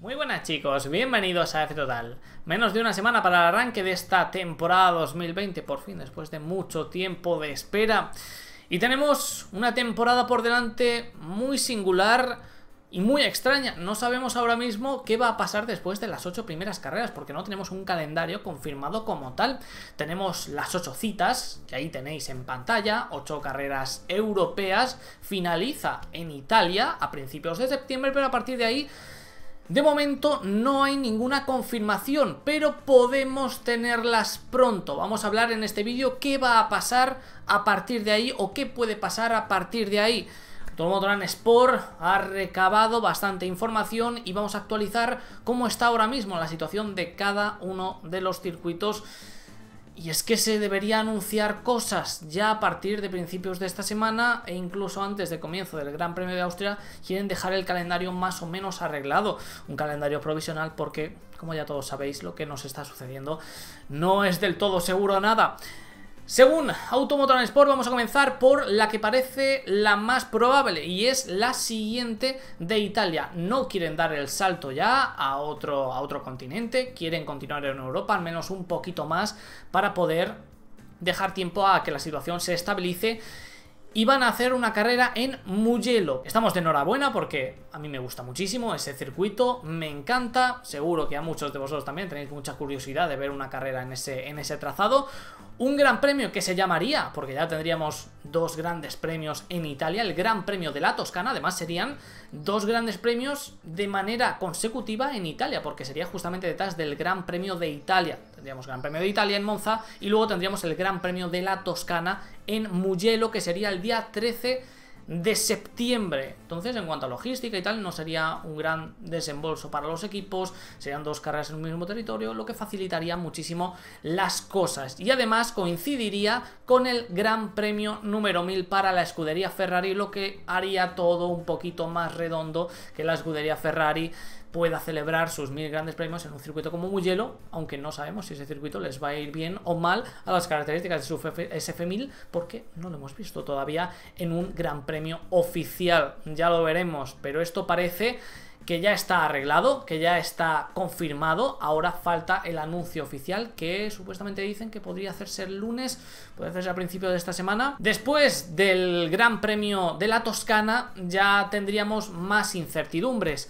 Muy buenas chicos, bienvenidos a F Total. Menos de una semana para el arranque de esta temporada 2020, por fin, después de mucho tiempo de espera. Y tenemos una temporada por delante muy singular y muy extraña. No sabemos ahora mismo qué va a pasar después de las 8 primeras carreras, porque no tenemos un calendario confirmado como tal. Tenemos las 8 citas, que ahí tenéis en pantalla, 8 carreras europeas. Finaliza en Italia a principios de septiembre, pero a partir de ahí, de momento no hay ninguna confirmación, pero podemos tenerlas pronto. Vamos a hablar en este vídeo qué va a pasar a partir de ahí o qué puede pasar a partir de ahí. Autódromo Torán Sport ha recabado bastante información y vamos a actualizar cómo está ahora mismo la situación de cada uno de los circuitos. Y es que se debería anunciar cosas ya a partir de principios de esta semana e incluso antes de comienzo del Gran Premio de Austria. Quieren dejar el calendario más o menos arreglado, un calendario provisional porque, como ya todos sabéis, lo que nos está sucediendo no es del todo seguro nada. Según Autódromo Torán Sport, vamos a comenzar por la que parece la más probable y es la siguiente de Italia. No quieren dar el salto ya a otro continente, quieren continuar en Europa, al menos un poquito más, para poder dejar tiempo a que la situación se estabilice. Y van a hacer una carrera en Mugello. Estamos de enhorabuena porque a mí me gusta muchísimo ese circuito, me encanta. Seguro que a muchos de vosotros también tenéis mucha curiosidad de ver una carrera en ese trazado. Un gran premio que se llamaría, porque ya tendríamos dos grandes premios en Italia, el Gran Premio de la Toscana. Además serían dos grandes premios de manera consecutiva en Italia, porque sería justamente detrás del Gran Premio de Italia. Tendríamos Gran Premio de Italia en Monza y luego tendríamos el Gran Premio de la Toscana en Mugello, que sería el día 13 de septiembre. Entonces, en cuanto a logística y tal, no sería un gran desembolso para los equipos, serían dos carreras en un mismo territorio, lo que facilitaría muchísimo las cosas. Y además coincidiría con el Gran Premio número 1000 para la escudería Ferrari, lo que haría todo un poquito más redondo, que la escudería Ferrari pueda celebrar sus 1000 grandes premios en un circuito como Mugello, aunque no sabemos si ese circuito les va a ir bien o mal a las características de su SF1000, porque no lo hemos visto todavía en un gran premio oficial. Ya lo veremos, pero esto parece que ya está arreglado, que ya está confirmado. Ahora falta el anuncio oficial, que supuestamente dicen que podría hacerse el lunes, puede hacerse a principios de esta semana. Después del Gran Premio de la Toscana ya tendríamos más incertidumbres.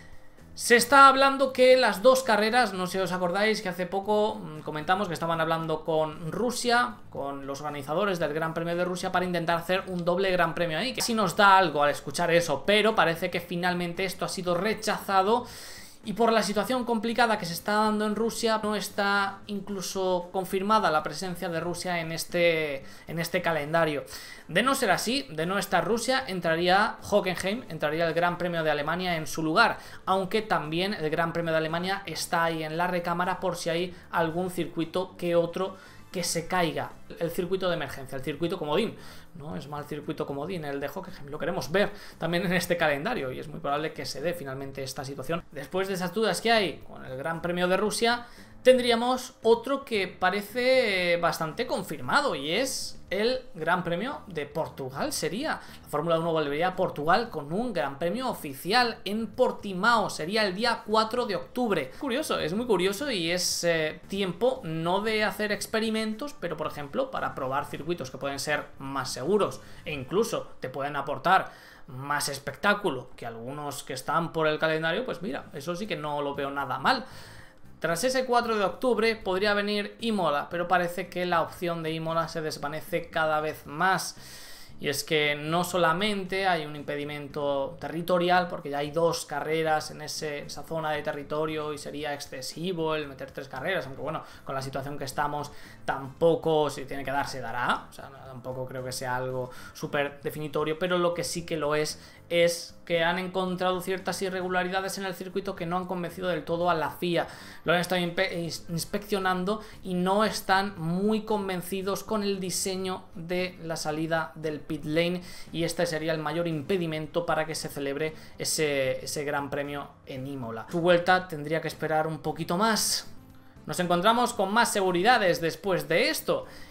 Se está hablando que las dos carreras, no sé si os acordáis que hace poco comentamos que estaban hablando con Rusia, con los organizadores del Gran Premio de Rusia, para intentar hacer un doble Gran Premio ahí, que sí nos da algo al escuchar eso, pero parece que finalmente esto ha sido rechazado. Y por la situación complicada que se está dando en Rusia, no está incluso confirmada la presencia de Rusia en este calendario. De no ser así, de no estar Rusia, entraría Hockenheim, entraría el Gran Premio de Alemania en su lugar, aunque también el Gran Premio de Alemania está ahí en la recámara por si hay algún circuito que otro que se caiga. El circuito de emergencia, el circuito comodín. No es mal circuito comodín el de Hockenheim, lo queremos ver también en este calendario y es muy probable que se dé finalmente esta situación. Después de esas dudas que hay con el Gran Premio de Rusia, tendríamos otro que parece bastante confirmado y es el Gran Premio de Portugal. Sería la Fórmula 1 volvería a Portugal con un Gran Premio oficial en Portimao. Sería el día 4 de octubre. Curioso, es muy curioso y es tiempo no de hacer experimentos, pero por ejemplo para probar circuitos que pueden ser más seguros e incluso te pueden aportar más espectáculo que algunos que están por el calendario. Pues mira, eso sí que no lo veo nada mal. Tras ese 4 de octubre podría venir Imola, pero parece que la opción de Imola se desvanece cada vez más. Y es que no solamente hay un impedimento territorial, porque ya hay dos carreras en esa zona de territorio y sería excesivo el meter 3 carreras, aunque bueno, con la situación que estamos tampoco, si tiene que dar, se dará. O sea, tampoco creo que sea algo súper definitorio, pero lo que sí que lo es que han encontrado ciertas irregularidades en el circuito que no han convencido del todo a la FIA. Lo han estado inspeccionando y no están muy convencidos con el diseño de la salida del pit lane, y este sería el mayor impedimento para que se celebre ese Gran Premio en Imola. Su vuelta tendría que esperar un poquito más. Nos encontramos con más seguridades después de esto.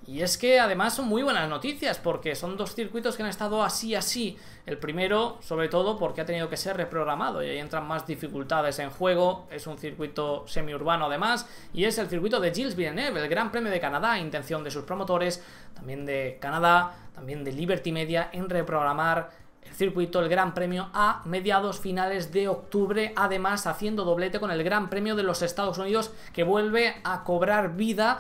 Y es que además son muy buenas noticias, porque son dos circuitos que han estado así. El primero, sobre todo, porque ha tenido que ser reprogramado y ahí entran más dificultades en juego. Es un circuito semiurbano además, y es el circuito de Gilles Villeneuve, el Gran Premio de Canadá, intención de sus promotores, también de Canadá, también de Liberty Media, en reprogramar el circuito, el Gran Premio, a mediados finales de octubre, además haciendo doblete con el Gran Premio de los Estados Unidos, que vuelve a cobrar vida.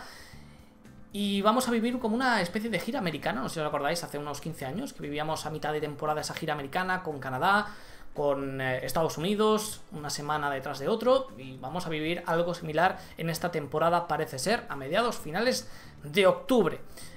Y vamos a vivir como una especie de gira americana, no sé si os acordáis, hace unos 15 años, que vivíamos a mitad de temporada esa gira americana con Canadá, con Estados Unidos, una semana detrás de otro, y vamos a vivir algo similar en esta temporada, parece ser, a mediados finales de octubre.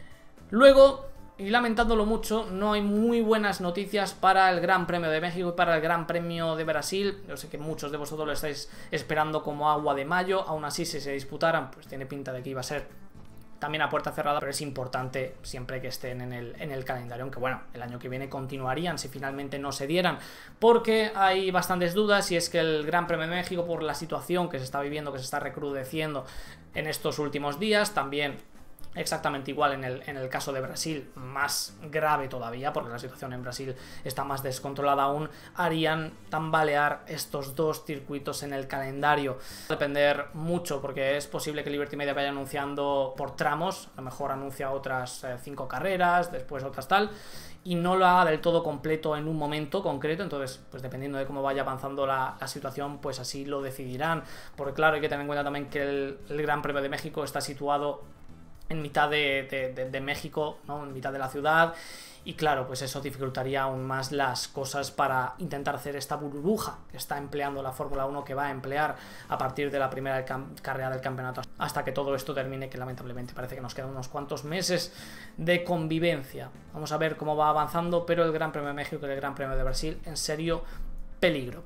Luego, y lamentándolo mucho, no hay muy buenas noticias para el Gran Premio de México y para el Gran Premio de Brasil. Yo sé que muchos de vosotros lo estáis esperando como agua de mayo, aún así si se disputaran, pues tiene pinta de que iba a ser también a puerta cerrada, pero es importante siempre que estén en el calendario, aunque bueno, el año que viene continuarían si finalmente no se dieran, porque hay bastantes dudas, y es que el Gran Premio de México, por la situación que se está viviendo, que se está recrudeciendo en estos últimos días, también exactamente igual en el caso de Brasil, más grave todavía, porque la situación en Brasil está más descontrolada aún, harían tambalear estos dos circuitos en el calendario. Va a depender mucho, porque es posible que Liberty Media vaya anunciando por tramos, a lo mejor anuncia otras 5 carreras, después otras tal, y no lo haga del todo completo en un momento concreto. Entonces, pues dependiendo de cómo vaya avanzando la situación, pues así lo decidirán, porque claro, hay que tener en cuenta también que el Gran Premio de México está situado en mitad de México, ¿no? En mitad de la ciudad, y claro, pues eso dificultaría aún más las cosas para intentar hacer esta burbuja que está empleando la Fórmula 1, que va a emplear a partir de la primera carrera del campeonato hasta que todo esto termine, que lamentablemente parece que nos quedan unos cuantos meses de convivencia. Vamos a ver cómo va avanzando, pero el Gran Premio de México y el Gran Premio de Brasil en serio peligro.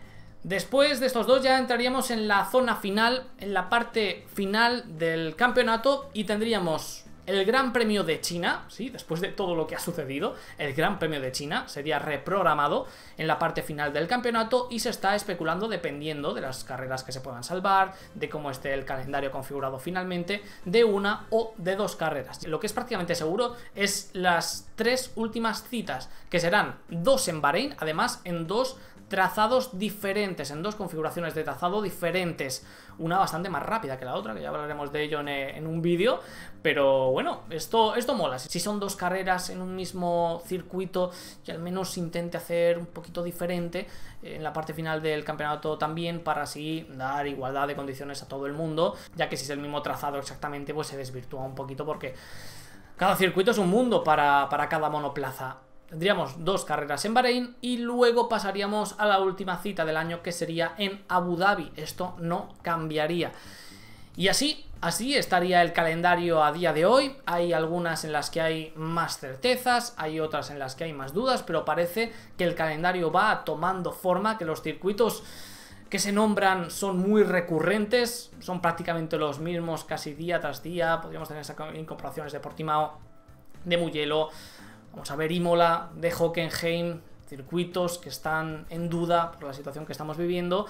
Después de estos dos ya entraríamos en la zona final, en la parte final del campeonato, y tendríamos el Gran Premio de China, sí, después de todo lo que ha sucedido, el Gran Premio de China sería reprogramado en la parte final del campeonato, y se está especulando, dependiendo de las carreras que se puedan salvar, de cómo esté el calendario configurado finalmente, de una o de 2 carreras. Lo que es prácticamente seguro es las 3 últimas citas, que serán 2 en Bahrein, además en 2 trazados diferentes, en 2 configuraciones de trazado diferentes, una bastante más rápida que la otra, que ya hablaremos de ello en un vídeo, pero bueno, esto mola. Si son 2 carreras en un mismo circuito, y al menos intente hacer un poquito diferente en la parte final del campeonato también, para así dar igualdad de condiciones a todo el mundo, ya que si es el mismo trazado exactamente, pues se desvirtúa un poquito, porque cada circuito es un mundo para cada monoplaza. Tendríamos 2 carreras en Bahrein y luego pasaríamos a la última cita del año, que sería en Abu Dhabi. Esto no cambiaría. Y así estaría el calendario a día de hoy. Hay algunas en las que hay más certezas, hay otras en las que hay más dudas, pero parece que el calendario va tomando forma, que los circuitos que se nombran son muy recurrentes, son prácticamente los mismos casi día tras día. Podríamos tener incorporaciones de Portimao, de Mugello, vamos a ver Imola, de Hockenheim, circuitos que están en duda por la situación que estamos viviendo.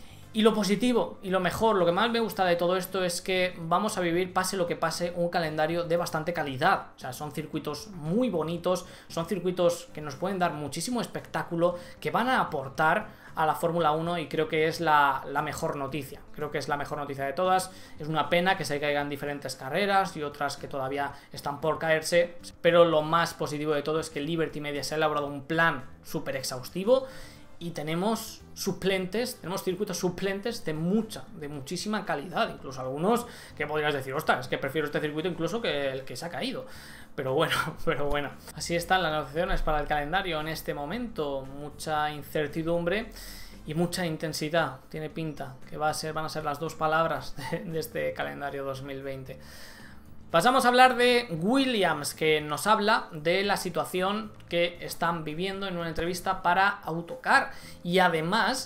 Y lo positivo y lo mejor, lo que más me gusta de todo esto, es que vamos a vivir, pase lo que pase, un calendario de bastante calidad. O sea, son circuitos muy bonitos, son circuitos que nos pueden dar muchísimo espectáculo, que van a aportar a la Fórmula 1, y creo que es la mejor noticia. Creo que es la mejor noticia de todas. Es una pena que se caigan diferentes carreras y otras que todavía están por caerse, pero lo más positivo de todo es que Liberty Media se ha elaborado un plan súper exhaustivo, y tenemos suplentes, tenemos circuitos suplentes de muchísima calidad, incluso algunos que podrías decir, ostras, es que prefiero este circuito incluso que el que se ha caído. Pero bueno, así están las negociaciones para el calendario en este momento. Mucha incertidumbre y mucha intensidad. Tiene pinta que van a ser las 2 palabras de este calendario 2020. Pasamos a hablar de Williams, que nos habla de la situación que están viviendo en una entrevista para Autocar, y además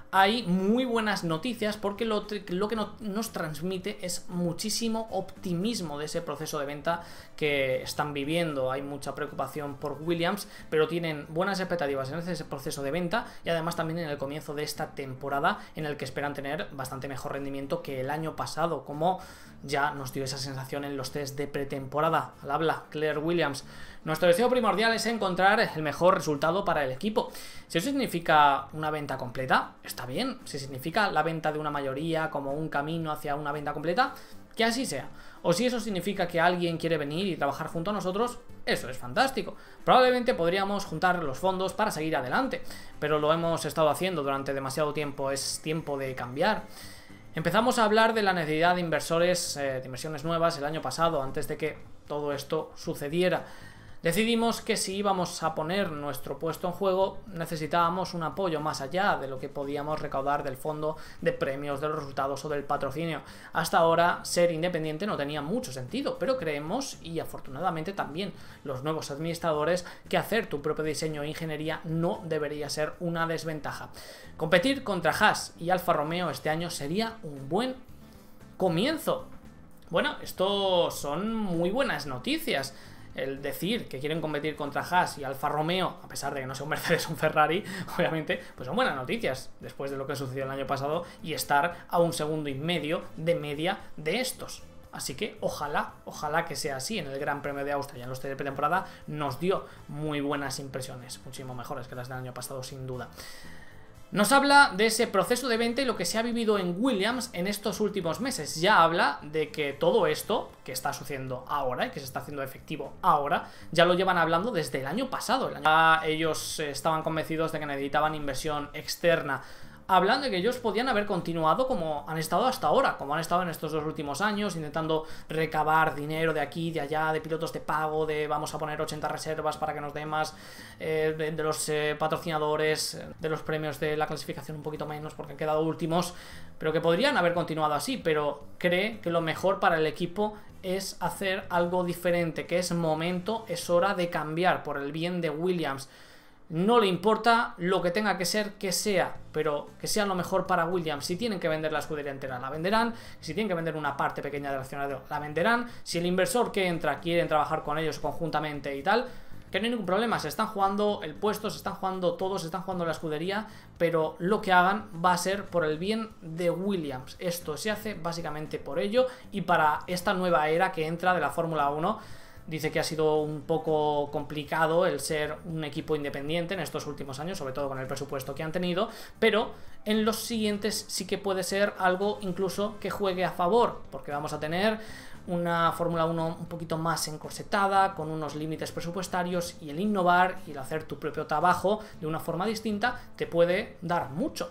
hay muy buenas noticias porque lo que nos transmite es muchísimo optimismo de ese proceso de venta que están viviendo. Hay mucha preocupación por Williams, pero tienen buenas expectativas en ese proceso de venta y además también en el comienzo de esta temporada, en el que esperan tener bastante mejor rendimiento que el año pasado, como ya nos dio esa sensación en los test de pretemporada. Al habla Claire Williams: nuestro deseo primordial es encontrar el mejor resultado para el equipo. Si eso significa una venta completa, está bien. Si significa la venta de una mayoría como un camino hacia una venta completa, que así sea. O si eso significa que alguien quiere venir y trabajar junto a nosotros, eso es fantástico. Probablemente podríamos juntar los fondos para seguir adelante, pero lo hemos estado haciendo durante demasiado tiempo. Es tiempo de cambiar. Empezamos a hablar de la necesidad de inversores, de inversiones nuevas el año pasado, antes de que todo esto sucediera. Decidimos que si íbamos a poner nuestro puesto en juego, necesitábamos un apoyo más allá de lo que podíamos recaudar del fondo de premios, de los resultados o del patrocinio. Hasta ahora, ser independiente no tenía mucho sentido, pero creemos, y afortunadamente también los nuevos administradores, que hacer tu propio diseño e ingeniería no debería ser una desventaja. Competir contra Haas y Alfa Romeo este año sería un buen comienzo. Bueno, esto son muy buenas noticias. El decir que quieren competir contra Haas y Alfa Romeo, a pesar de que no sea un Mercedes o un Ferrari, obviamente, pues son buenas noticias después de lo que sucedió el año pasado y estar a 1,5 segundos de media de estos. Así que ojalá que sea así. En el Gran Premio de Austria, en los test de pretemporada, nos dio muy buenas impresiones, muchísimo mejores que las del año pasado, sin duda. Nos habla de ese proceso de venta y lo que se ha vivido en Williams en estos últimos meses. Ya habla de que todo esto que está sucediendo ahora y que se está haciendo efectivo ahora, ya lo llevan hablando desde el año pasado. Ellos estaban convencidos de que necesitaban inversión externa. Hablan de que ellos podían haber continuado como han estado hasta ahora, como han estado en estos 2 últimos años, intentando recabar dinero de aquí, de allá, de pilotos de pago, de vamos a poner 80 reservas para que nos dé más, de los patrocinadores, de los premios de la clasificación un poquito menos porque han quedado últimos, pero que podrían haber continuado así. Pero cree que lo mejor para el equipo es hacer algo diferente, que es momento, es hora de cambiar por el bien de Williams. No le importa lo que tenga que ser, que sea, pero que sea lo mejor para Williams. Si tienen que vender la escudería entera, la venderán. Si tienen que vender una parte pequeña del accionario, la venderán. Si el inversor que entra quieren trabajar con ellos conjuntamente y tal, que no hay ningún problema. Se están jugando el puesto, se están jugando todos, se están jugando la escudería, pero lo que hagan va a ser por el bien de Williams. Esto se hace básicamente por ello y para esta nueva era que entra de la Fórmula 1. Dice que ha sido un poco complicado el ser un equipo independiente en estos últimos años, sobre todo con el presupuesto que han tenido, pero en los siguientes sí que puede ser algo incluso que juegue a favor, porque vamos a tener una Fórmula 1 un poquito más encorsetada, con unos límites presupuestarios, y el innovar y el hacer tu propio trabajo de una forma distinta te puede dar mucho,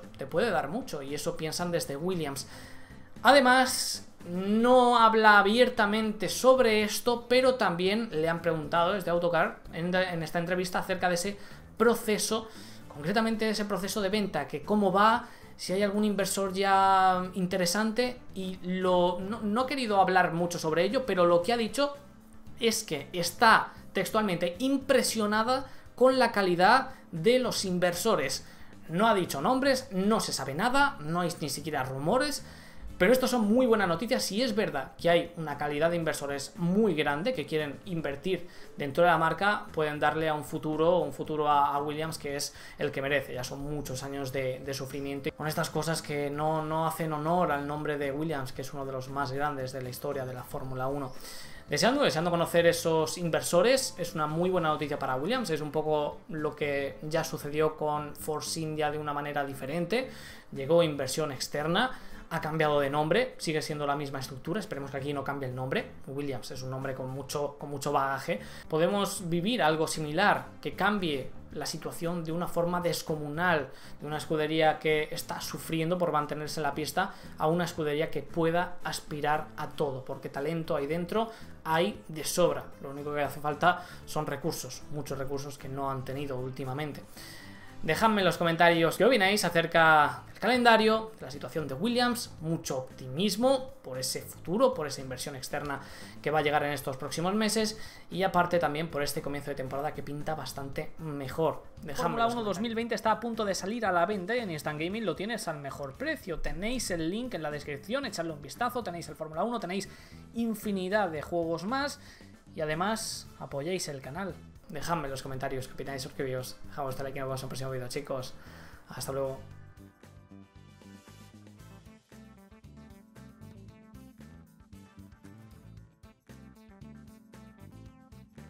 y eso piensan desde Williams. Además, no habla abiertamente sobre esto, pero también le han preguntado desde Autocar en esta entrevista acerca de ese proceso, concretamente ese proceso de venta, que cómo va, si hay algún inversor ya interesante, y no ha querido hablar mucho sobre ello, pero lo que ha dicho es que está textualmente impresionada con la calidad de los inversores. No ha dicho nombres, no se sabe nada, no hay ni siquiera rumores. Pero esto son muy buenas noticias y es verdad que hay una calidad de inversores muy grande que quieren invertir dentro de la marca, pueden darle a un futuro a Williams que es el que merece. Ya son muchos años de sufrimiento con estas cosas que no hacen honor al nombre de Williams, que es uno de los más grandes de la historia de la Fórmula 1. Deseando conocer esos inversores. Es una muy buena noticia para Williams. Es un poco lo que ya sucedió con Force India de una manera diferente. Llegó inversión externa, ha cambiado de nombre, sigue siendo la misma estructura, esperemos que aquí no cambie el nombre. Williams es un nombre con mucho bagaje. Podemos vivir algo similar, que cambie la situación de una forma descomunal, de una escudería que está sufriendo por mantenerse en la pista, a una escudería que pueda aspirar a todo, porque talento ahí dentro hay de sobra. Lo único que hace falta son recursos, muchos recursos que no han tenido últimamente. Dejadme en los comentarios qué opináis acerca el calendario, la situación de Williams, mucho optimismo por ese futuro, por esa inversión externa que va a llegar en estos próximos meses y aparte también por este comienzo de temporada que pinta bastante mejor. Fórmula 1 2020 está a punto de salir a la venta y en Instant Gaming lo tienes al mejor precio. Tenéis el link en la descripción, echadle un vistazo, tenéis el Fórmula 1, tenéis infinidad de juegos más y además apoyáis el canal. Dejadme en los comentarios qué opináis, suscribíos, dejad vuestro like y nos vemos en el próximo vídeo, chicos. Hasta luego.